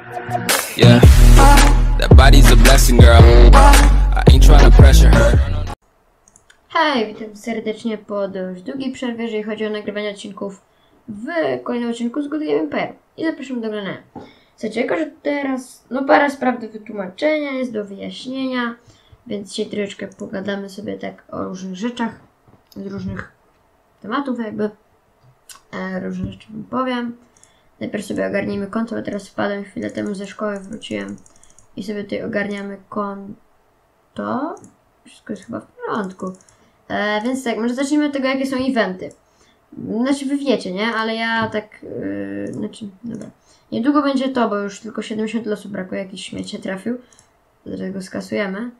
Yeah, that body's a blessing, girl. I ain't trying to pressure her. Hej, witam serdecznie po dość długiej przerwie, jeżeli chodzi o nagrywanie odcinków w kolejnym odcinku z Good Game Empire. I zapraszam do oglądania. Słuchajcie, jako że teraz, parę spraw do wytłumaczenia jest, do wyjaśnienia, więc dzisiaj troszeczkę pogadamy sobie tak o różnych rzeczach, z różnych tematów jakby, różne rzeczy wam powiem. Najpierw sobie ogarnijmy konto, bo teraz wpadłem chwilę temu ze szkoły, wróciłem i sobie tutaj ogarniamy konto. Wszystko jest chyba w porządku. Więc tak, może zacznijmy od tego, jakie są eventy. Znaczy wy wiecie, nie? Ale ja tak, dobra. Niedługo będzie to, bo już tylko 70 losów brakuje, jakiś śmieć się trafił. Dlatego skasujemy.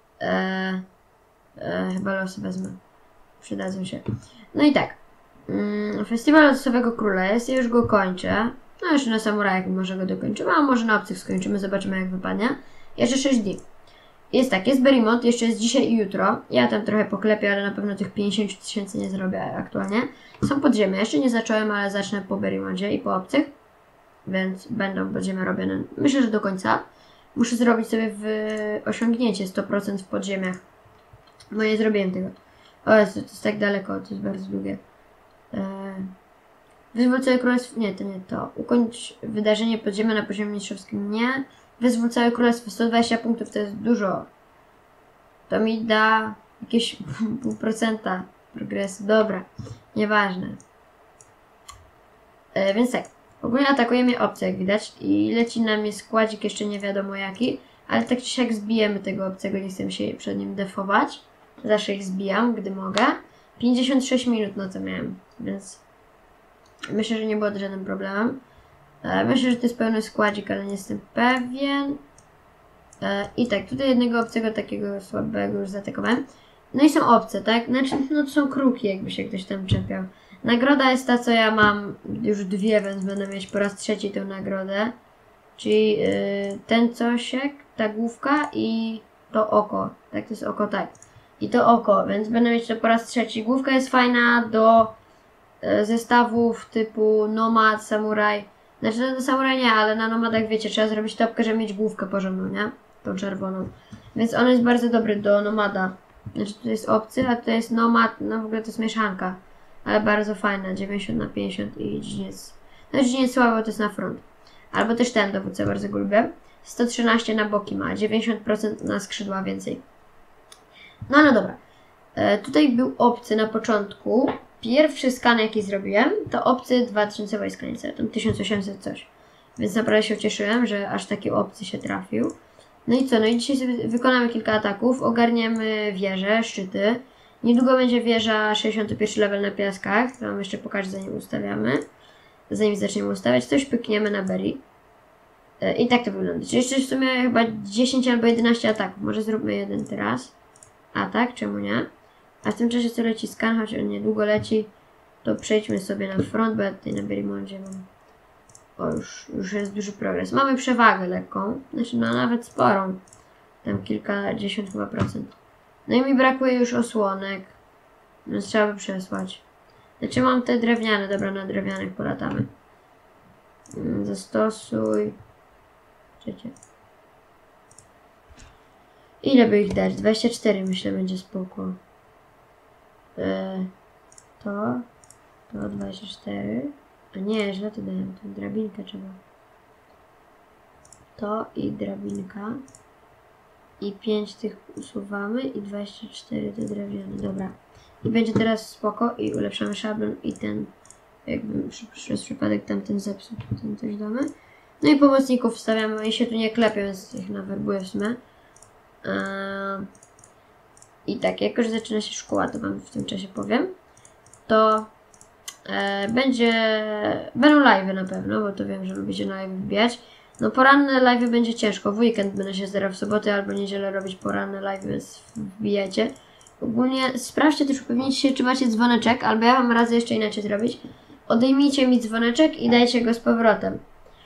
Chyba losy wezmę. Przydadzą się. No i tak. Festiwal Losowego Króla jest, ja już go kończę. No jeszcze na samurajach może go dokończymy, a może na obcych skończymy, zobaczymy jak wypadnie. Jeszcze 6 dni. Jest tak, jest Berrymont, jeszcze jest dzisiaj i jutro. Ja tam trochę poklepię, ale na pewno tych 50 000 nie zrobię aktualnie. Są podziemia, jeszcze nie zacząłem, ale zacznę po Berrymoncie i po obcych. Więc będą podziemia robione, myślę, że do końca. Muszę zrobić sobie osiągnięcie 100% w podziemiach. Bo nie zrobiłem tego. O Jezu, to jest tak daleko, to jest bardzo długie. Wyzwól całe królestwo, nie, to nie to. Ukończ wydarzenie podziemia na poziomie mistrzowskim, nie. Wyzwól całe królestwo, 120 punktów to jest dużo. To mi da jakieś 0,5% progresu, dobra, nieważne. Więc tak, ogólnie atakuje mnie obcy, jak widać, i leci na mnie składzik jeszcze nie wiadomo jaki, ale tak czy siak zbijemy tego obcego, nie chcę się przed nim defować. Zawsze ich zbijam, gdy mogę. 56 minut na to miałem, więc myślę, że nie było żadnym problemem. Myślę, że to jest pełny składzik, ale nie jestem pewien. I tak, tutaj jednego obcego takiego słabego już zaatakowałem. No i są obce, tak? Znaczy, no to są kruki, jakby się ktoś tam czepiał. Nagroda jest ta, co ja mam już dwie, więc będę mieć po raz trzeci tę nagrodę. Czyli ten cosiek, ta główka i to oko. Tak, to jest oko, tak. I to oko, więc będę mieć to po raz trzeci. Główka jest fajna do zestawów typu nomad, samuraj. Znaczy do samuraj nie, ale na nomadach wiecie, trzeba zrobić topkę, żeby mieć główkę porządną, nie? Tą czerwoną. Więc on jest bardzo dobry do nomada. Znaczy tutaj jest obcy, a tutaj jest nomad, no w ogóle to jest mieszanka. Ale bardzo fajna, 90/50 i dziedzic. No dziedzic słabo, to jest na front. Albo też ten dowódca, bardzo go lubię. 113 na boki ma, 90% na skrzydła więcej. No dobra. Tutaj był obcy na początku. Pierwszy skan jaki zrobiłem, to obcy 2000 wojska niecałe, tam 1800 coś. Więc naprawdę się ucieszyłem, że aż taki obcy się trafił. No i co, no i dzisiaj sobie wykonamy kilka ataków, ogarniemy wieże, szczyty. Niedługo będzie wieża 61 level na piaskach, to wam jeszcze pokażę zanim ustawiamy. Zanim zaczniemy ustawiać, coś pykniemy na berry. I tak to wygląda. Czyli jeszcze w sumie chyba 10 albo 11 ataków, może zróbmy jeden teraz. Atak, czemu nie? A w tym czasie co leci skan, choć on niedługo leci, to przejdźmy sobie na front, bo ja tutaj na Berrymoncie mam... O, już jest duży progres. Mamy przewagę lekką, znaczy no nawet sporą. Tam kilkadziesiąt chyba procent. No i mi brakuje już osłonek, więc trzeba by przesłać. Znaczy mam te drewniane, dobra, na drewnianych polatamy. Zastosuj. Trzecie. Ile by ich dać? 24 myślę będzie spoko. To 24. A nie, źle to dałem. To drabinkę trzeba. To i drabinka. I 5 tych usuwamy i 24 te drewniane. Dobra. I będzie teraz spoko i ulepszamy szablon i ten jakby przez przypadek tamten zepsuł. Ten też damy. No i pomocników wstawiamy. Oni się tu nie klepią, więc ich nawerbuję w sumie. I tak, jak już zaczyna się szkoła, to wam w tym czasie powiem, to będą live'y na pewno, bo to wiem, że lubicie na live wbijać. No poranne live'y będzie ciężko, w weekend będę się starał w sobotę albo niedzielę robić poranne live'y, więc wbijajcie. Ogólnie sprawdźcie też, upewnijcie się, czy macie dzwoneczek, albo ja wam radzę jeszcze inaczej zrobić. Odejmijcie mi dzwoneczek i dajcie go z powrotem.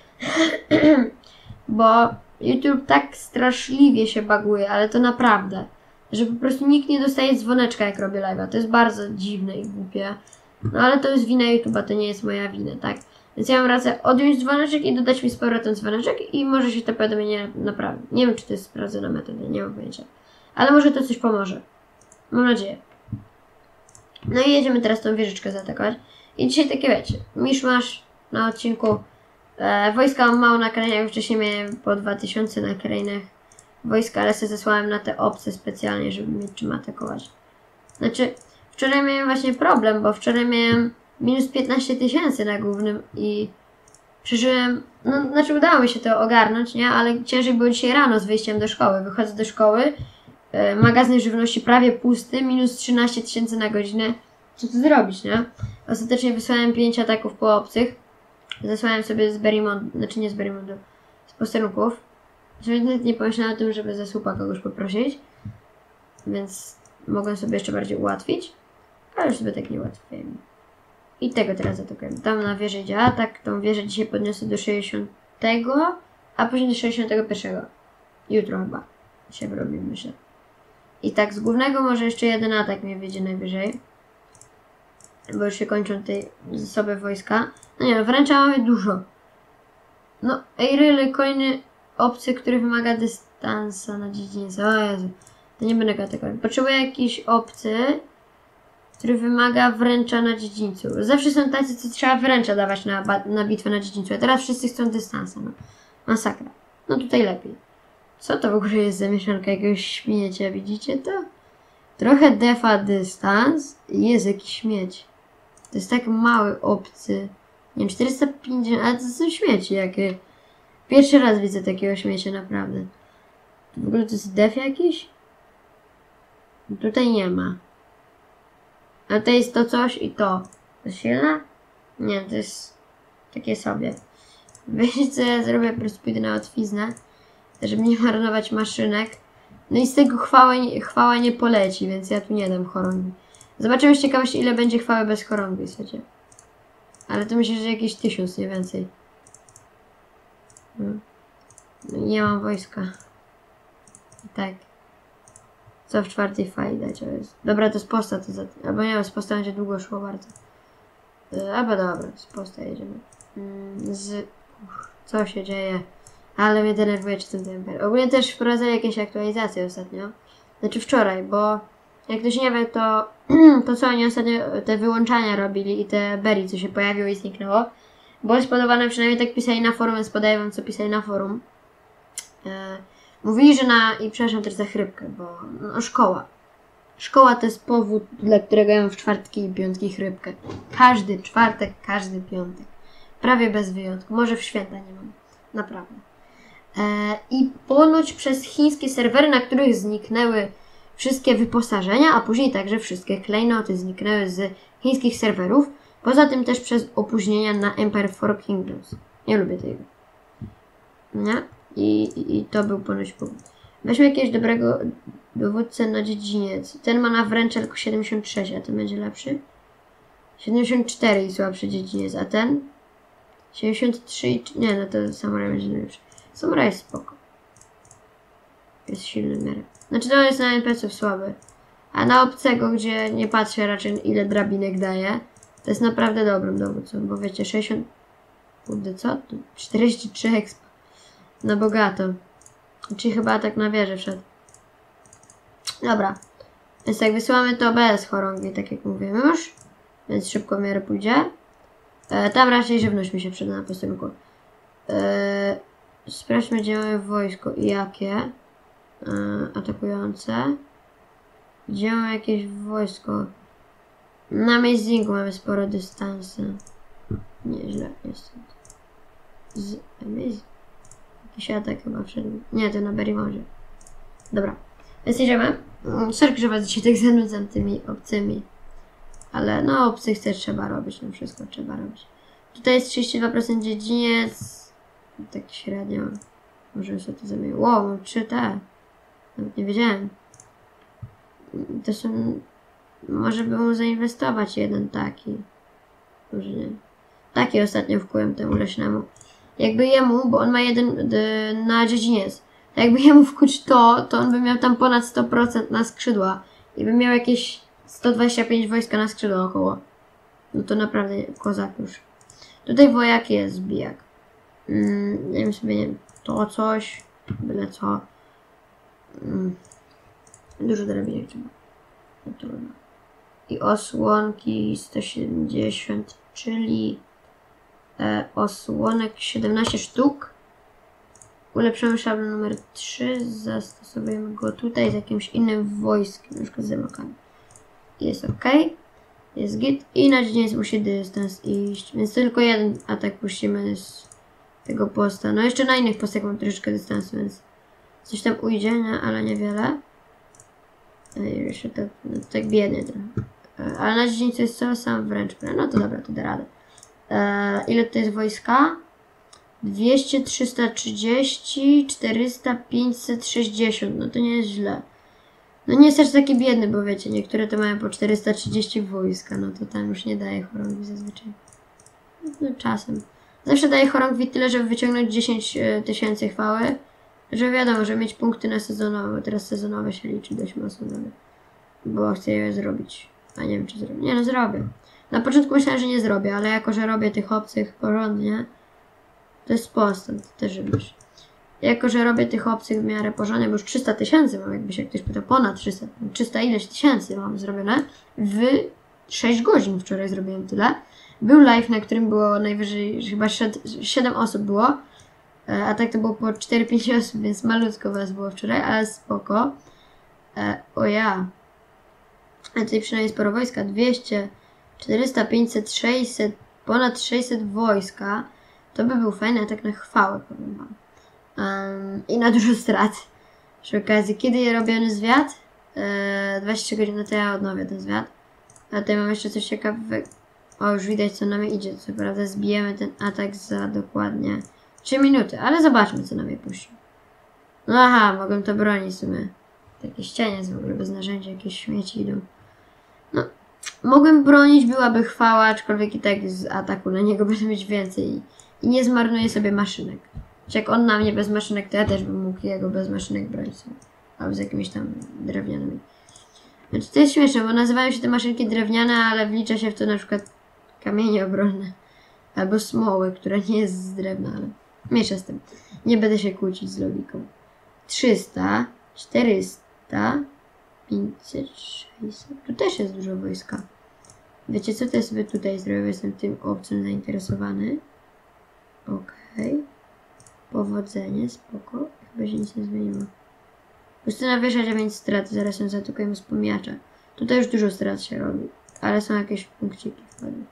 Bo YouTube tak straszliwie się baguje, ale to naprawdę. Że po prostu nikt nie dostaje dzwoneczka jak robię live'a. To jest bardzo dziwne i głupie. No ale to jest wina YouTube'a, to nie jest moja wina, tak? Więc ja mam rację odjąć dzwoneczek i dodać mi z powrotem dzwoneczek i może się to powiadomienie naprawi. Nie wiem, czy to jest sprawdzona metoda, nie mam pojęcia. Ale może to coś pomoże. Mam nadzieję. No i jedziemy teraz tą wieżyczkę zaatakować. I dzisiaj takie wiecie, miszmasz na odcinku. Wojska mam mało na krainach, wcześniej miałem po 2000 na krainach wojska, ale sobie zesłałem na te obce specjalnie, żeby mieć czym atakować. Znaczy, wczoraj miałem właśnie problem, bo wczoraj miałem minus 15 000 na głównym i przeżyłem, no znaczy udało mi się to ogarnąć, nie? Ale ciężej było dzisiaj rano z wyjściem do szkoły. Wychodzę do szkoły, magazyn żywności prawie pusty, minus 13 000 na godzinę. Co tu zrobić, nie? Ostatecznie wysłałem 5 ataków po obcych. Zesłałem sobie z Berrymondu, znaczy nie z Berrymondu, z posterunków. Nawet nie pomyślałem o tym, żeby ze słupa kogoś poprosić. Więc mogłem sobie jeszcze bardziej ułatwić. Ale już sobie tak nie ułatwiłem. I tego teraz zaatakuję. Tam na wieży idzie atak. Tą wieżę dzisiaj podniosę do 60, a później do 61. Jutro chyba się wyrobimy, myślę. I tak z głównego może jeszcze jeden atak mnie wyjdzie najwyżej. Bo już się kończą te zasoby wojska. No nie, wręcz mamy dużo. No, Eiryly, kolejny obcy, który wymaga dystansa na dziedziniec. O Jezu, to nie będę go atakować. Potrzebuję jakiś obcy, który wymaga wręcza na dziedzińcu. Zawsze są tacy, co trzeba wręcza dawać na bitwę na dziedzińcu, a teraz wszyscy chcą dystansa. No. Masakra. No tutaj lepiej. Co to w ogóle jest za mieszanka jakiegoś śmiecia, widzicie to? Trochę defa dystans i jest jakiś śmieć. To jest tak mały obcy. Nie wiem, 450, ale to są śmieci jakie. Pierwszy raz widzę takiego śmiecia, naprawdę. W ogóle to jest def jakiś? Tutaj nie ma. Ale to jest to coś i to. To jest silne? Nie, to jest takie sobie. Wiecie co ja zrobię? Po prostu pójdę na łatwiznę, żeby nie marnować maszynek. No i z tego chwała nie poleci, więc ja tu nie dam chorągwi. Zobaczymy z ciekawości, ile będzie chwały bez chorągwi, słuchajcie. Ale to myślę, że jakieś 1000, nie więcej. No. Nie mam wojska. I tak. Co w czwartej fali dać? Dobra, to z posta to za... Albo nie, z posta będzie długo szło bardzo. Albo dobra, z posta jedziemy. Co się dzieje? Ale mnie denerwuje, czy ten temper. Ogólnie też wprowadzali jakieś aktualizacje ostatnio. Znaczy wczoraj, bo jak ktoś nie wie, to to co oni ostatnio, te wyłączania robili i te berry, co się pojawiło i zniknęło, było spodowane, przynajmniej tak pisali na forum, więc podaję wam, co pisali na forum. Mówili, że i przepraszam też za chrypkę, bo no, szkoła. Szkoła to jest powód, dla którego ja mam w czwartki i piątki chrypkę. Każdy czwartek, każdy piątek. Prawie bez wyjątku. Może w święta nie mam. Naprawdę. I ponoć przez chińskie serwery, na których zniknęły wszystkie wyposażenia, a później także wszystkie klejnoty zniknęły z chińskich serwerów. Poza tym też przez opóźnienia na Empire for Kingdoms. Nie lubię tego. Nie? I to był ponoć powód. Weźmy jakiegoś dobrego dowódcę na dziedziniec. Ten ma na wręcz tylko 76, a ten będzie lepszy. 74 i słabszy dziedziniec, a ten 73, nie, no to samuraj będzie lepszy. Samuraj jest spoko. Jest silny w miarę. Znaczy to jest na NPC-ów słaby. A na obcego, gdzie nie patrzę raczej ile drabinek daje, to jest naprawdę dobrym dowódcą, bo wiecie, 60... Kurde, co? 43 exp. Na bogato. Czyli chyba tak na wieżę wszedł. Dobra. Więc jak wysyłamy to bez chorągwi, tak jak mówiłem już. Więc szybko w miarę pójdzie. Tam raczej żywność mi się przyda na posterunku. Sprawdźmy, gdzie mamy wojsko i jakie. Atakujące. Gdzie mamy jakieś wojsko? Na Amazingu mamy sporo dystansu. Nieźle jest. Z Amazing. Jakiś atak chyba wszedł. Nie, to na Berrymondzie. Dobra. Więc jedziemy. Sorry, że was dzisiaj tak zanudzam tymi obcymi. Ale no obcych też trzeba robić. No wszystko trzeba robić. Tutaj jest 32% dziedziniec. Tak średnio. Może sobie to zamienić. Wow, mam 3T. Nawet nie wiedziałem. To są... Może bym mu zainwestować jeden taki. Może nie. Taki ostatnio wkułem temu leśnemu. Jakby jemu, bo on ma jeden na dziedziniec. Jakby jemu wkuć to on by miał tam ponad 100% na skrzydła. I by miał jakieś 125 wojska na skrzydła około. No to naprawdę kozak już. Tutaj wojak jest, zbijak. Nie wiem sobie, nie wiem, to coś, byle co. Dużo drabinek trzeba. No trudno. I osłonki 170, czyli osłonek 17 sztuk. Ulepszamy szablon numer 3, zastosujemy go tutaj z jakimś innym wojskiem, na przykład z zamokami. Jest ok, jest git i na dziedziniec musi dystans iść, więc tylko jeden atak puścimy z tego posta. No jeszcze na innych postach mam troszeczkę dystansu, więc coś tam ujdzie, nie? Ale niewiele. Jeszcze tak, no, tak biednie trochę. Ale na dziedzińcu jest co? Sam wręcz. No to dobra, to da radę. Ile to jest wojska? 200, 330, 400, 560. No to nie jest źle. No nie jest aż taki biedny, bo wiecie, niektóre to mają po 430 wojska. No to tam już nie daje chorągwi zazwyczaj. No czasem. Zawsze daje chorągwi tyle, żeby wyciągnąć 10 000 chwały. Że wiadomo, że mieć punkty na sezonowe, bo teraz sezonowe się liczy dość mocno nawet. Bo chcę je zrobić. A nie wiem, czy zrobię. Nie, no zrobię. Na początku myślałem, że nie zrobię, ale jako, że robię tych obcych porządnie, to jest postęp, też żebyś. Jako, że robię tych obcych w miarę porządnie, bo już 300 000 mam, jakby się ktoś pytał, ponad 300 ileś tysięcy mam zrobione. W 6 godzin wczoraj zrobiłem tyle. Był live, na którym było najwyżej, chyba 7 osób było. A tak to było po 4-5 osób, więc malutko was było wczoraj, ale spoko. O ja. A tutaj przynajmniej sporo wojska. 200, 400, 500, 600, ponad 600 wojska. To by był fajny atak na chwałę, powiem wam. I na dużo strat. Przy okazji, kiedy je robiony zwiat? 20 godzin, no to ja odnowię ten zwiat. A tutaj mam jeszcze coś ciekawego. O, już widać, co nam idzie. Co prawda zbijemy ten atak za dokładnie 3 minuty, ale zobaczmy, co nam je puścił. No aha, mogę to bronić w sumie. Takie ścianie w ogóle bez narzędzia, jakieś śmieci idą. No, mogłem bronić, byłaby chwała, aczkolwiek i tak z ataku na niego będę mieć więcej. I nie zmarnuję sobie maszynek. Jak on na mnie bez maszynek, to ja też bym mógł jego bez maszynek bronić sobie. Albo z jakimiś tam drewnianymi. Znaczy to jest śmieszne, bo nazywają się te maszynki drewniane, ale wlicza się w to na przykład kamienie obronne. Albo smoły, która nie jest z drewna, ale mniejsza z tym. Nie będę się kłócić z logiką. 300, 400, 500, 600. Tu też jest dużo wojska. Wiecie co, to ja sobie tutaj zrobię, jestem tym obcym zainteresowany. Okej. Powodzenie, spoko. Chyba się nic nie zmieniło. Pustyna wiesza 9 strat, zaraz ją zaatakujemy z pomiacza. Tutaj już dużo strat się robi, ale są jakieś punkciki wtedy.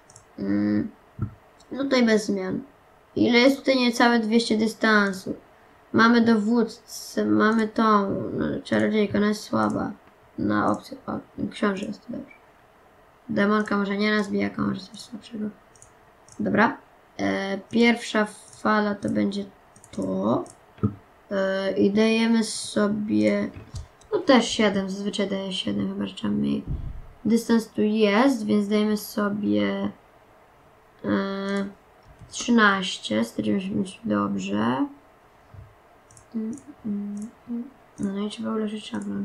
No tutaj bez zmian. Ile jest tutaj niecałe 200 dystansu. Mamy dowódcę, mamy tą czarodziejkę, ona jest słaba. Na opcję, o, książę jest to dobrze. Demonka może nie nas, bijaka może coś słabszego. Dobra. Pierwsza fala to będzie to. I dajemy sobie, no też 7, zazwyczaj daję 7, chyba że trzeba mniej. Dystans tu jest, więc dajemy sobie 13, staramy się mieć dobrze. No i trzeba ulepszyć szablon.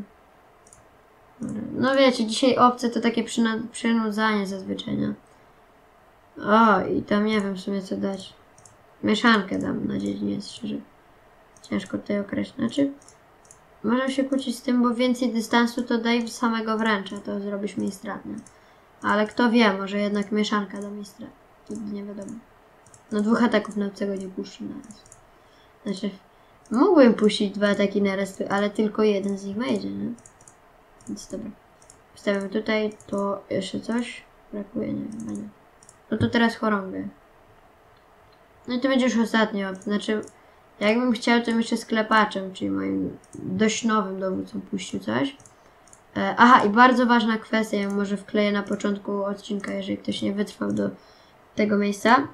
No wiecie, dzisiaj obce to takie przynudzanie zazwyczaj, nie? O, i tam nie wiem w sumie co dać. Mieszankę dam na dziedziniec, szczerze. Ciężko tutaj określić. Znaczy, możemy się kłócić z tym, bo więcej dystansu to daj samego wręcza, to zrobisz mniej strat, nie? Ale kto wie, może jednak mieszanka da mi strat. Nie wiadomo. No 2 ataków na obcego nie puszczę naraz. Znaczy, mógłbym puścić 2 ataki naraz, ale tylko jeden z nich wejdzie, nie? Więc dobra. Wstawiamy tutaj, to jeszcze coś brakuje, nie wiem, nie. No to teraz chorągwie. No i to będzie już ostatnio, znaczy, jakbym chciał, to bym jeszcze sklepaczem, czyli moim dość nowym dowódcą puścił coś. Aha, i bardzo ważna kwestia, ja może wkleję na początku odcinka, jeżeli ktoś nie wytrwał do tego miejsca.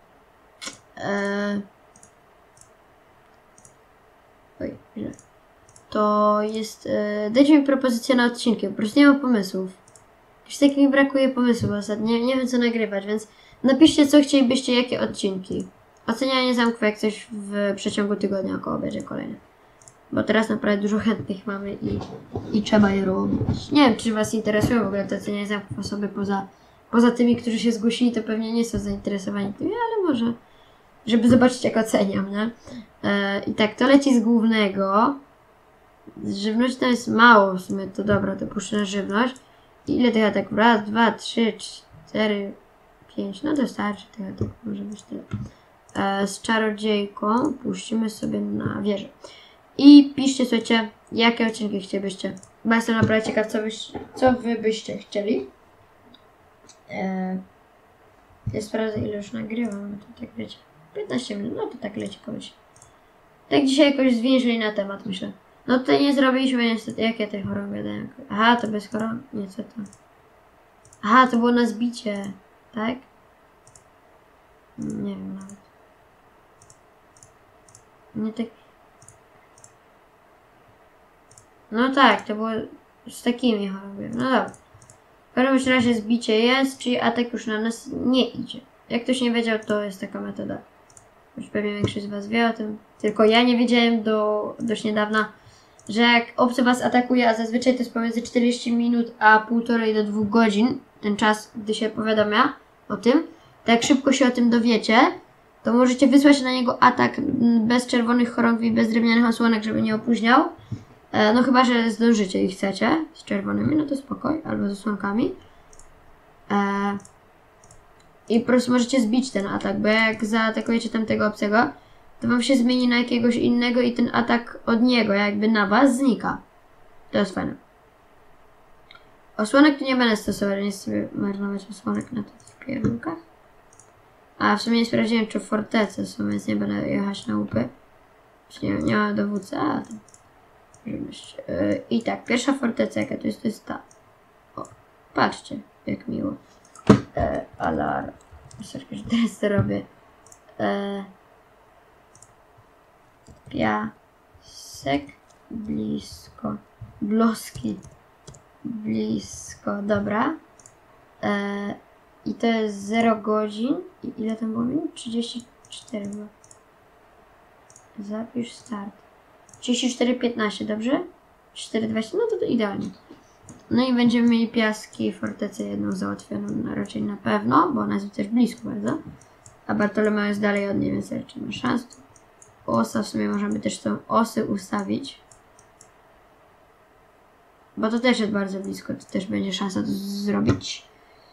Oj, źle. To jest... dajcie mi propozycję na odcinki, po prostu nie mam pomysłów. Już tak mi brakuje pomysłów ostatnio, nie wiem co nagrywać, więc napiszcie co chcielibyście, jakie odcinki. Ocenianie zamków jak coś w przeciągu tygodnia około będzie kolejne. Bo teraz naprawdę dużo chętnych mamy i trzeba je robić. Nie wiem, czy was interesuje w ogóle to ocenianie zamków osoby poza Poza tymi, którzy się zgłosili, to pewnie nie są zainteresowani tym, ale może, żeby zobaczyć, jak oceniam, nie? I tak, to leci z głównego. Żywność to jest mało w sumie, to dobra, to puszczę na żywność. I ile tych ataków? Raz, dwa, trzy, cztery, 5, no to starczy, to może być tyle. Z czarodziejką puścimy sobie na wieżę. I piszcie, słuchajcie, jakie odcinki chcielibyście. Bo jestem naprawdę ciekaw, co wy byście chcieli. Ja sprawdzę, ile już nagrywam, bo to tak wiecie, 15 minut, no to tak leci kogoś. Tak dzisiaj jakoś zwiększyli na temat, myślę. No tutaj nie zrobiliśmy niestety, jakie te choroby gadają. Aha, to bez chorób, nie, co to? Aha, to było na zbicie, tak? Nie wiem nawet. Nie tak. No tak, to było z takimi chorobami. No dobra. W każdym razie zbicie jest, czyli atak już na nas nie idzie. Jak ktoś nie wiedział, to jest taka metoda. Już pewnie większość z was wie o tym. Tylko ja nie wiedziałem dość niedawna, że jak obcy was atakuje, a zazwyczaj to jest pomiędzy 40 minut a 1,5 do 2 godzin, ten czas, gdy się powiadamia o tym, to jak szybko się o tym dowiecie, to możecie wysłać na niego atak bez czerwonych chorągwi, bez drewnianych osłonek, żeby nie opóźniał. No chyba, że zdążycie i chcecie z czerwonymi, no to spokoj, albo z osłonkami. I po prostu możecie zbić ten atak, bo jak zaatakujecie tamtego obcego, to wam się zmieni na jakiegoś innego i ten atak od niego jakby na was znika. To jest fajne. Osłonek tu nie będę stosować, nie chcę sobie marnować osłonek na tych kierunkach. A w sumie nie sprawdziłem, czy fortece są, więc nie będę jechać na łupy. Nie ma dowódcy, a to żywność. I tak, pierwsza forteca jaka to jest ta. O, patrzcie, jak miło. Alarm. Troszeczkę, że teraz to robię. Piasek. Blisko. Bloski. Blisko. Dobra. I to jest 0 godzin. I ile tam było minut? 34 było. Zapisz start. 34:15, dobrze? 4:20, no to idealnie. No i będziemy mieli piaski, fortecę jedną załatwioną raczej na pewno, bo ona jest też blisko bardzo. A Bartolomeo jest dalej od niej, więc raczej ma szans. Osa w sumie możemy też tą osy ustawić. Bo to też jest bardzo blisko, to też będzie szansa to zrobić.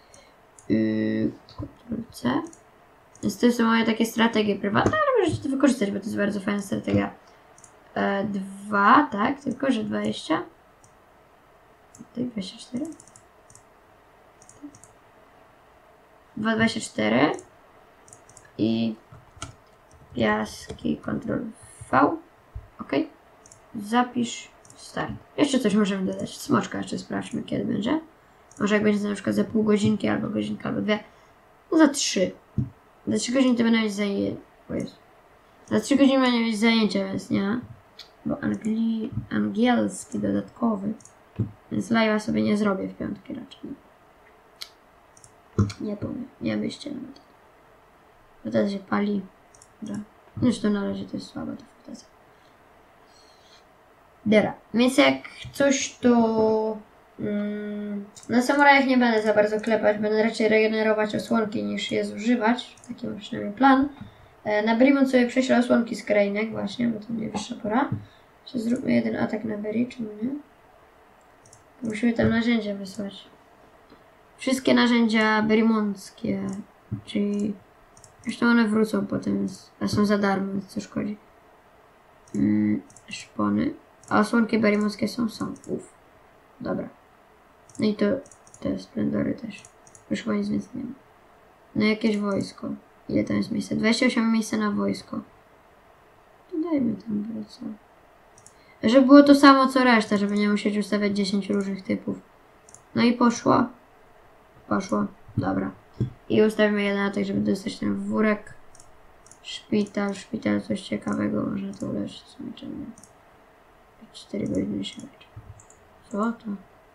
Ctrl+C. Więc to są moje takie strategie prywatne, ale możecie to wykorzystać, bo to jest bardzo fajna strategia. 2, tak, tylko że 20. Tutaj 24. 2,24 i piaski, Ctrl V. Ok. Zapisz start. Jeszcze coś możemy dodać. Smoczka jeszcze sprawdźmy, kiedy będzie. Może jak będzie na przykład za pół godzinki, albo godzinka, albo 2. No za 3. Za 3 godziny to będę mieć zajęcie. Za 3 godziny będę mieć zajęcia, więc nie. Bo angielski dodatkowy. Więc live'a sobie nie zrobię w piątki raczej. Nie powiem. Nie myślcie nawet. Bo teraz się pali. Zresztą na razie to jest słaba ta forteza. Dobra. Więc jak coś to... na samurajach nie będę za bardzo klepać. Będę raczej regenerować osłonki niż je zużywać. Taki mam przynajmniej plan. Na Berimont sobie prześlę osłonki z krainek właśnie, bo to najwyższa pora. Jeszcze zróbmy jeden atak na Beri, czemu nie? Musimy tam narzędzia wysłać. Wszystkie narzędzia berimondzkie, czyli... Zresztą one wrócą potem, więc są za darmo, więc co szkodzi. Szpony. A osłonki berimondzkie są. Uff. Dobra. No i to te splendory też. Już chyba nic więcej nie ma. No jakieś wojsko. Ile tam jest miejsca? 28 miejsca na wojsko. To dajmy tam wrócę. Żeby było to samo co reszta, żeby nie musieć ustawiać 10 różnych typów. No i poszło. Poszło. Dobra. I ustawimy jeden atak, żeby dostać ten wórek. Szpital, coś ciekawego. Można to uleczyć. 4 godziny się leczy. Co to?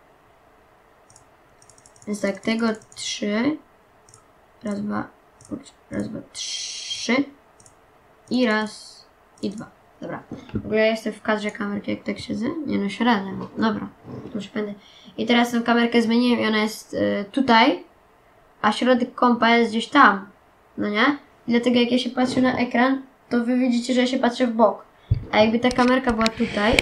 Więc tak, tego 3. Raz, dwa, 3. I raz, i 2. Dobra. W ogóle ja jestem w kadrze kamerki, jak tak siedzę. Nie no, średnio. Dobra. Już będę. I teraz tę kamerkę zmieniłem i ona jest tutaj. a środek kompa jest gdzieś tam, no nie? I dlatego jak ja się patrzę na ekran, to wy widzicie, że ja się patrzę w bok. A jakby ta kamerka była tutaj,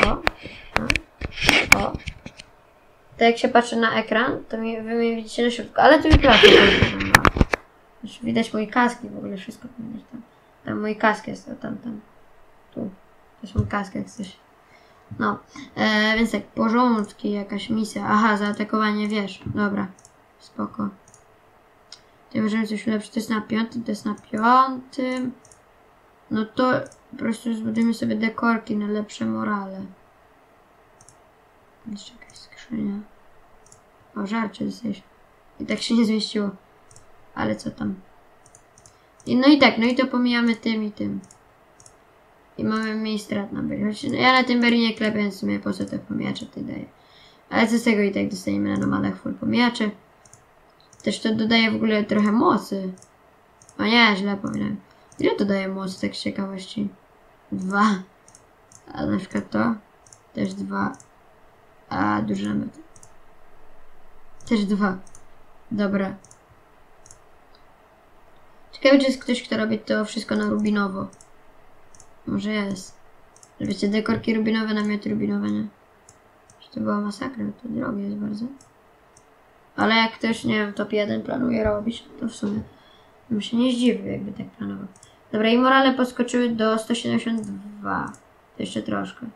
to jak się patrzę na ekran, to wy mnie widzicie na środku, ale tu mi klapie. Już widać mój kask i w ogóle wszystko widać tam. Tam mój kask jest, tam. Tu. To jest mój kask jak coś. No, więc tak, porządki, jakaś misja. Aha, zaatakowanie wież. Dobra, spoko. Tutaj możemy coś ulepszyć, to jest na 5, to jest na 5. No to po prostu zbudujemy sobie dekorki na lepsze morale. Jeszcze jakaś skrzynia. O, żarcie jesteś. I tak się nie zmieściło. Ale co tam? No i to pomijamy tym i tym. I mamy mniej strat na Berry. Ja na tym Berry nie klepię, więc w sumie po co te pomijacze tutaj daję. Ale co z tego i tak dostaniemy na nomadach full pomijaczy. Też to dodaje w ogóle trochę mocy. O nie, źle powiedziałem. Ile to daje mocy, tak z ciekawości? 2. A na przykład to? Też 2. A duży namiot. Też 2. Dobra. Ciekawe, czy jest ktoś, kto robi to wszystko na rubinowo. Może jest. Wiecie, dekorki rubinowe, namioty rubinowe, nie? Czy to była masakra? To drogie jest bardzo. Ale jak ktoś, nie wiem, top 1 planuje robić, to w sumie bym się nie zdziwił, jakby tak planował. Dobra, i morale podskoczyły do 172. To jeszcze troszkę.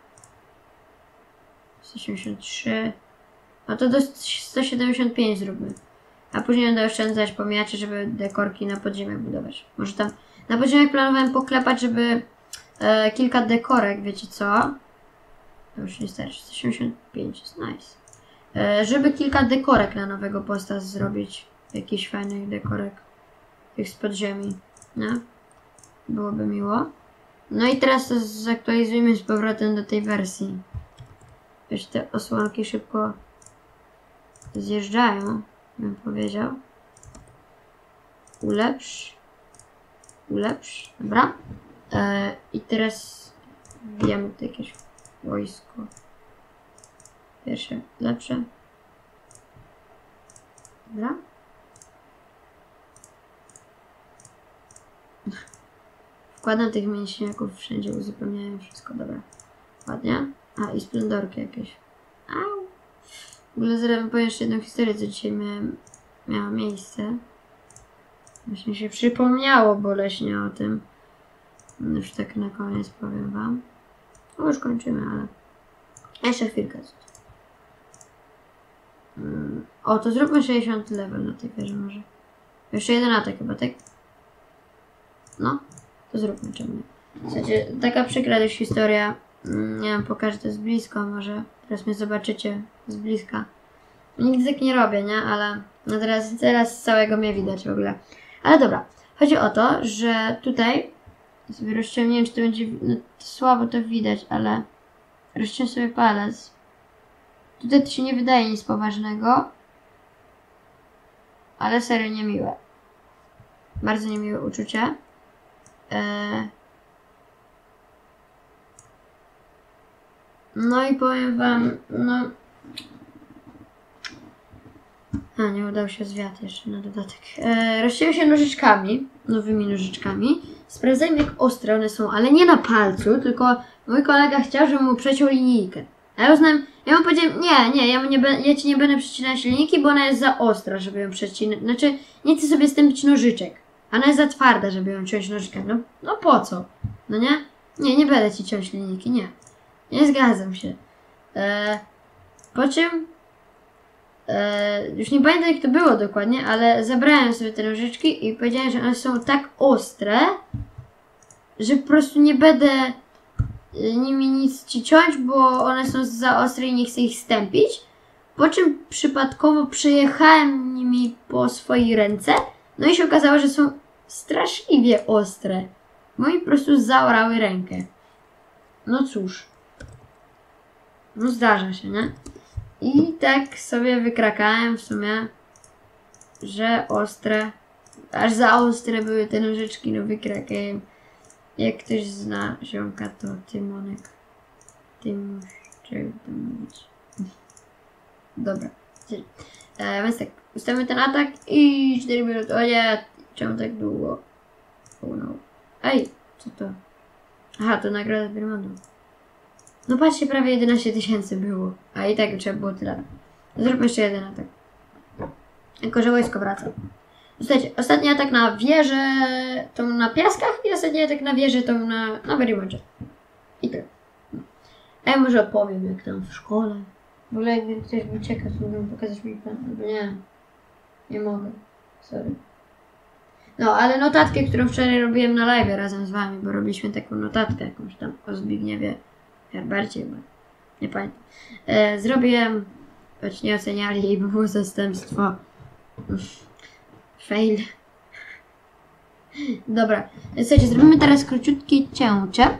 173. No to do 175 zróbmy. A później będę oszczędzać pomijaczy, żeby dekorki na podziemiach budować. Może tam na podziemiach planowałem poklepać, żeby kilka dekorek, wiecie co? To już nie starczy. 175 jest nice. Żeby kilka dekorek na nowego posta zrobić. Jakichś fajnych dekorek. Tych z podziemi. Nie? Byłoby miło. No i teraz to zaktualizujemy z powrotem do tej wersji. Wiesz, te osłonki szybko zjeżdżają, bym powiedział. Ulepsz. Dobra. I teraz wbijamy tu jakieś wojsko. Pierwsze, lepsze. Dobra. Wkładam tych mięśniaków wszędzie, uzupełniają wszystko, dobra. Ładnie. A, i splendorki jakieś. Au. W ogóle zaraz powiem jeszcze jedną historię, co dzisiaj miało miejsce. Właśnie się przypomniało boleśnie o tym. Już tak na koniec powiem wam. No już kończymy, ale jeszcze chwilkę. O, to zróbmy 60 level na tej wieży może. Jeszcze jeden atak chyba, tak? No, to zróbmy, czemu nie. W sensie, taka przykra dość historia. Nie wiem, pokażę to z blisko, może teraz mnie zobaczycie z bliska. Nigdy tak nie robię, nie? Ale no teraz całego mnie widać w ogóle. Ale dobra, chodzi o to, że tutaj sobie rozciągnę, nie wiem, czy to będzie, no, słabo to widać, ale rozciągnę sobie palec. Tutaj to się nie wydaje nic poważnego, ale serio niemiłe. Bardzo niemiłe uczucie. No i powiem wam, no... A, nie udał się zwiat jeszcze na dodatek. Rozciąłem się nożyczkami, nowymi nożyczkami. Sprawdzajmy, jak ostre one są, ale nie na palcu, tylko mój kolega chciał, żebym mu przeciął linijkę. A ja uznałem, ja mu powiedziałem, ja ci nie będę przecinać linijki, bo ona jest za ostra, żeby ją przecinać. Znaczy, nie chcę sobie stępić nożyczek. Ona jest za twarda, żeby ją ciąć nożyczkami. No po co? No nie? Nie będę ci ciąć linijki, nie. Nie zgadzam się. Po czym... już nie pamiętam, jak to było dokładnie, ale zabrałem sobie te nożyczki i powiedziałem, że one są tak ostre, że po prostu nie będę nimi nic ci ciąć, bo one są za ostre i nie chcę ich stępić. Po czym przypadkowo przejechałem nimi po swojej ręce, no i się okazało, że są straszliwie ostre. No i po prostu zaorały rękę. No cóż. No zdarza się, nie? I tak sobie wykrakałem w sumie, że ostre, aż za ostre były te nożyczki, no wykrakałem. Jak ktoś zna ziomka, to Tymonek. Tymuś, czego tam mówić. Dobra. Więc tak, ustawimy ten atak i 4 minuty. O nie, czemu tak długo? Oh no. Ej, co to? Aha, to nagroda z Brymondu. No patrzcie, prawie 11 000 było. A i tak trzeba było tyle. Zróbmy jeszcze jeden atak. Tylko, że wojsko wraca. Słuchajcie, ostatni atak na wieżę, tą na piaskach i ostatni atak na wieżę, tą na Berimondzie. I tyle. A ja może opowiem, jak tam w szkole. W ogóle jakby ktoś ucieka, to mogę pokazać mi plan. Albo nie. Nie mogę. Sorry. No, ale notatkę, którą wczoraj robiłem na live razem z wami, bo robiliśmy taką notatkę jakąś tam o Zbigniewie Herbercie chyba. Nie pamiętam. Zrobiłem, choć nie oceniali i było zastępstwo. Fail. Dobra. Słuchajcie, zrobimy teraz króciutkie cięcie.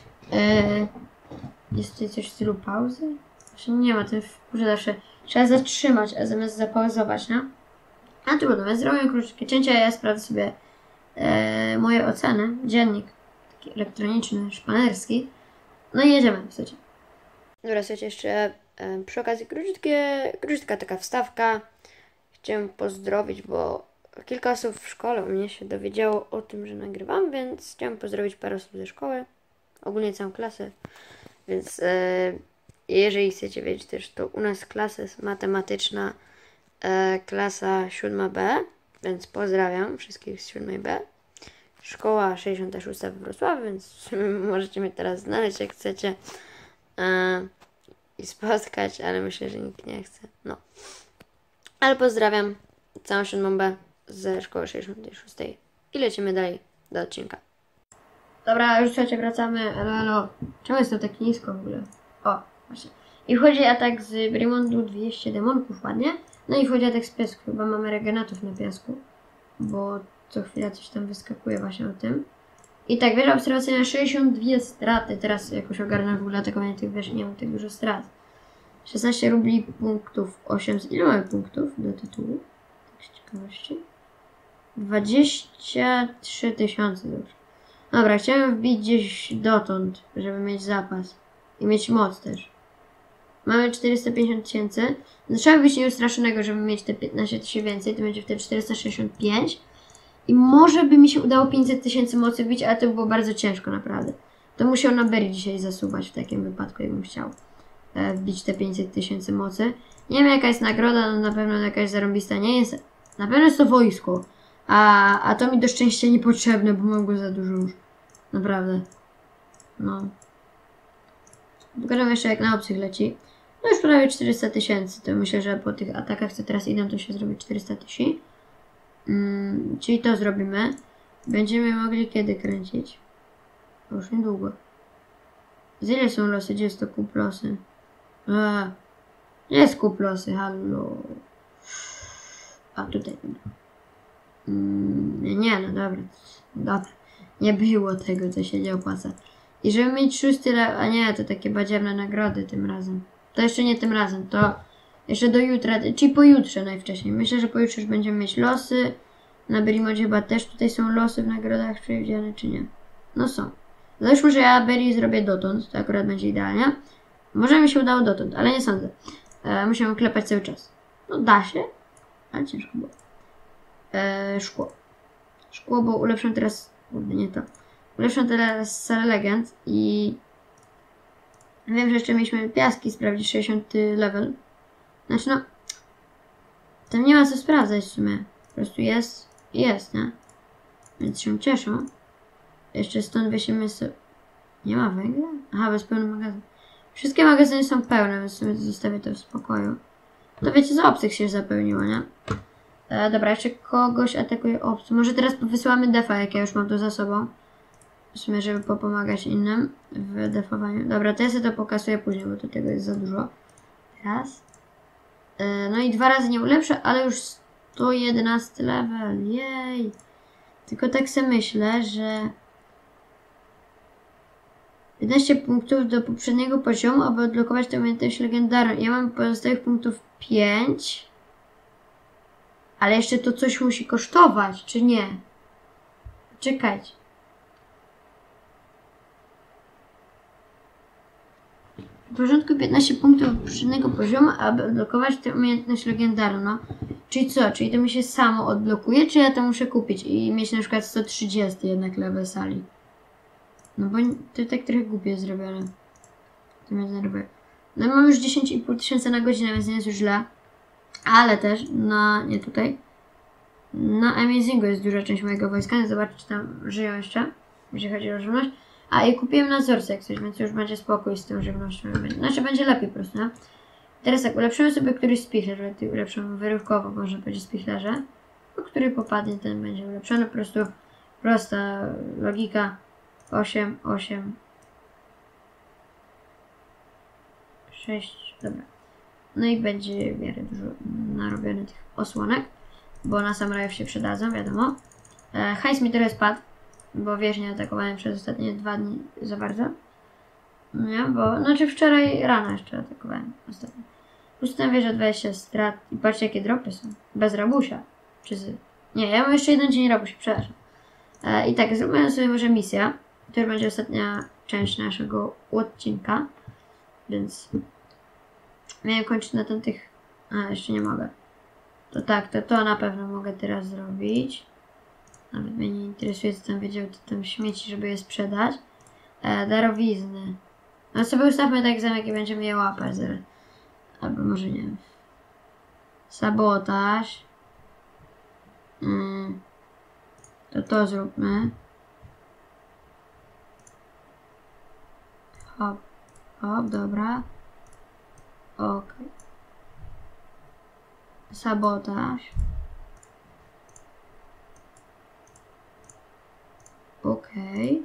Jest tutaj coś w stylu pauzy? Właśnie nie ma, to wkurza zawsze. Trzeba zatrzymać, a zamiast zapauzować, nie? A trudno, więc zrobię krótkie cięcie, a ja sprawdzę sobie moje oceny. Dziennik taki elektroniczny, szpanerski. No i jedziemy, słuchajcie. Dobra, słuchajcie, jeszcze przy okazji króciutka taka wstawka. Chciałem pozdrowić, bo kilka osób w szkole u mnie się dowiedziało o tym, że nagrywam, więc chciałem pozdrowić parę osób ze szkoły. Ogólnie całą klasę. Więc jeżeli chcecie wiedzieć też, to u nas klasa jest matematyczna, klasa 7B, więc pozdrawiam wszystkich z 7B. Szkoła 66 we Wrocławiu, więc możecie mnie teraz znaleźć jak chcecie i spotkać, ale myślę, że nikt nie chce. No. Ale pozdrawiam całą 7B ze szkoły 66 i lecimy dalej do odcinka. Dobra, już słuchajcie, wracamy. Elo. Czemu jest to tak nisko w ogóle? O, właśnie. I wchodzi atak z Brymondu 200 demonków ładnie. No i wchodzi atak z piasku. Chyba mamy regenatów na piasku. Bo co chwila coś tam wyskakuje właśnie o tym. I tak, wieża obserwacyjna 62 straty. Teraz jakoś ogarnę w ogóle atakowanie tych wież. Nie mam tak dużo strat. 16 rubli punktów. 8. Ile mamy punktów do tytułu? Tak z ciekawości. 23 000 już. Dobra, chciałem wbić gdzieś dotąd, żeby mieć zapas. I mieć moc też. Mamy 450 000. No, trzeba wbić nieustraszonego, żeby mieć te 15 000 więcej. To będzie wtedy 465. I może by mi się udało 500 000 mocy wbić, ale to by było bardzo ciężko naprawdę. To musiał na Berry dzisiaj zasuwać w takim wypadku, jakbym chciał wbić te 500 000 mocy. Nie wiem jaka jest nagroda, no na pewno jakaś zarąbista nie jest. Na pewno jest to wojsko. A to mi do szczęścia niepotrzebne, bo mam go za dużo już. Naprawdę. No. Pokażę jeszcze jak na obcych leci. No już prawie 400 000. To myślę, że po tych atakach, co teraz idą, to się zrobi 400 000. Czyli to zrobimy. Będziemy mogli kiedy kręcić? Już niedługo. Z ile są losy? Gdzie jest to kup losy? Gdzie jest kup losy? Hallo. A tutaj. Nie, no dobra. Dobra. Nie było tego, co się nie opłaca. I żeby mieć 6 a nie, to takie badziewne nagrody tym razem. To jeszcze nie tym razem, to jeszcze do jutra, czyli pojutrze najwcześniej. Myślę, że pojutrze już będziemy mieć losy. Na Berrymodzie chyba też tutaj są losy w nagrodach przewidziane, czy nie? No są. Załóżmy, że ja Berry zrobię dotąd, to akurat będzie idealnie. Może mi się udało dotąd, ale nie sądzę. Musimy klepać cały czas. No da się, ale ciężko było. Szkło. Szkło, bo ulepszam teraz... Kurde, nie to. Ulepszam teraz salę legend i... Wiem, że jeszcze mieliśmy piaski sprawdzić 60 level. Znaczy no... Tam nie ma co sprawdzać w sumie. Po prostu jest i jest, nie? Więc się cieszę. Jeszcze stąd weźmiemy sobie... Nie ma węgla? Aha, bez pełny magazyn. Wszystkie magazyny są pełne, więc sobie zostawię to w spokoju. To wiecie, z obcych się zapełniło, nie? Dobra, jeszcze kogoś atakuje obcy. Może teraz wysyłamy defa, jak ja już mam to za sobą. W sumie, żeby popomagać innym w defowaniu. Dobra, to ja sobie to pokasuję później, bo to tego jest za dużo. Raz. No i 2 razy nie ulepszę, ale już 111 level. Jej. Tylko tak sobie myślę, że 15 punktów do poprzedniego poziomu, aby odblokować tę umiejętność legendarną. Ja mam pozostałych punktów 5. Ale jeszcze to coś musi kosztować, czy nie? Czekajcie. porządku 15 punktów poprzedniego poziomu, aby odblokować tę umiejętność legendarną. No. Czyli co? Czyli to mi się samo odblokuje, czy ja to muszę kupić i mieć na przykład 130 jednak level sali? No bo to tak trochę głupie zrobione. To mnie denerwuje. No mam już 10,5 tysiąca na godzinę, więc nie jest już źle. Ale też nie tutaj. Na Amazingu jest duża część mojego wojska, nie zobaczę, czy tam żyją jeszcze, jeśli chodzi o żywność. A i kupiłem na Zorce jak coś, więc już będzie spokój z tą żywnością. Znaczy będzie lepiej po prostu, no. Teraz tak, ulepszymy sobie któryś spichlerz, ulepszymy wyrywkowo, może będzie spichlerze. Po który popadnie, ten będzie ulepszony, po prostu prosta logika. 8, 8, 6, dobra. No i będzie w miarę dużo narobione tych osłonek, bo na samurajów się przydadzą, wiadomo. Hajs mi trochę spadł, bo wiesz, nie atakowałem przez ostatnie 2 dni za bardzo. Nie, bo, znaczy wczoraj rano jeszcze atakowałem ostatnio. Plus tam wiesz, 20 strat i patrzcie jakie dropy są. Bez rabusia. Nie, ja mam jeszcze 1 dzień rabusia, przepraszam. I tak, zrobimy sobie może misję. To już będzie ostatnia część naszego odcinka. Więc miałem kończyć na tych. Jeszcze nie mogę. To tak, to na pewno mogę teraz zrobić. Nawet mnie nie interesuje, co tam wiedział, to tam śmieci, żeby je sprzedać. Darowizny. No sobie ustawmy tak zamek i będziemy je łapać zaraz. Albo może nie wiem. Sabotaż. To zróbmy. Hop, hop, dobra. Okej. Sabotaż. Okej.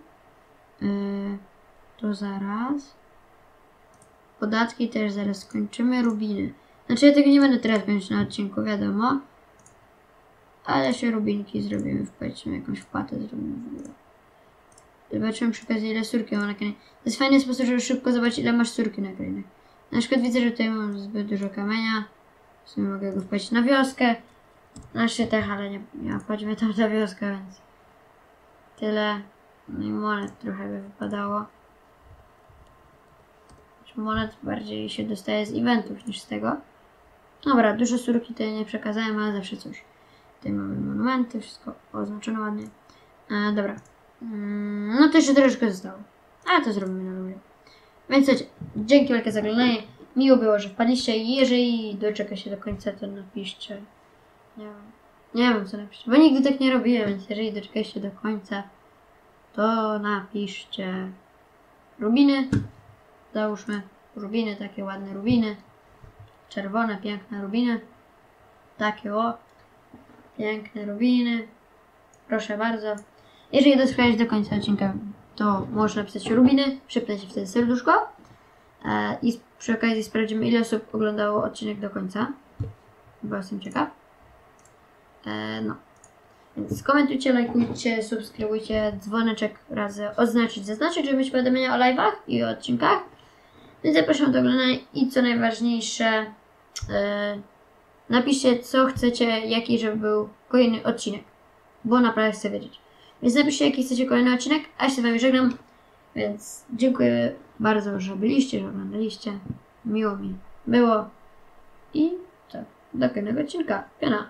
To zaraz. Podatki też zaraz skończymy. Rubiny. Znaczy ja tego nie będę teraz kończyć na odcinku, wiadomo. Ale jeszcze rubinki zrobimy. Wpłacimy jakąś wpłatę zrobimy w ogóle. Zobaczymy przy okazji ile surki mam na krainie. To jest fajny sposób, żeby szybko zobaczyć ile masz surki na krainie. Na przykład widzę, że tutaj mam zbyt dużo kamienia. W sumie mogę go wpłacić na wioskę. Na szczytach, ale nie wpłacimy tam ta wioska, więc tyle. No i monet trochę by wypadało. Monet bardziej się dostaje z eventów niż z tego. Dobra, dużo surki tutaj nie przekazałem, ale zawsze coś. Tutaj mamy monumenty, wszystko oznaczone ładnie. Dobra. No to jeszcze troszeczkę zostało. Ale to zrobimy na luzie. Więc słuchajcie, dzięki wielkie za oglądanie. Miło było, że wpadliście i jeżeli doczeka się do końca, to napiszcie. Nie wiem co napiszcie, bo nigdy tak nie robiłem, więc jeżeli doczekaliście do końca, to napiszcie rubiny. Załóżmy rubiny, takie ładne rubiny. Czerwone, piękne rubiny. Takie o. Piękne rubiny. Proszę bardzo. Jeżeli dotrwałeś do końca odcinka, to możesz napisać rubiny. Przypnę się wtedy serduszko. I przy okazji sprawdzimy, ile osób oglądało odcinek do końca. Bo jestem ciekaw. No. Więc komentujcie, lajkujcie, subskrybujcie, dzwoneczek razy oznaczyć, zaznaczyć, żeby mieć powiadomienia o live'ach i o odcinkach. Więc zapraszam do oglądania i co najważniejsze, napiszcie co chcecie, jaki żeby był kolejny odcinek, bo naprawdę chcę wiedzieć. Więc napiszcie jaki chcecie kolejny odcinek, a ja się z wami żegnam. Więc dziękuję bardzo, że byliście, że oglądaliście. Miło mi było i tak, do kolejnego odcinka. Piona!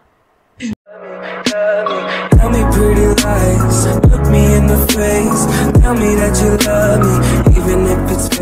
Tell me pretty lies, look me in the face. Tell me that you love me, even if it's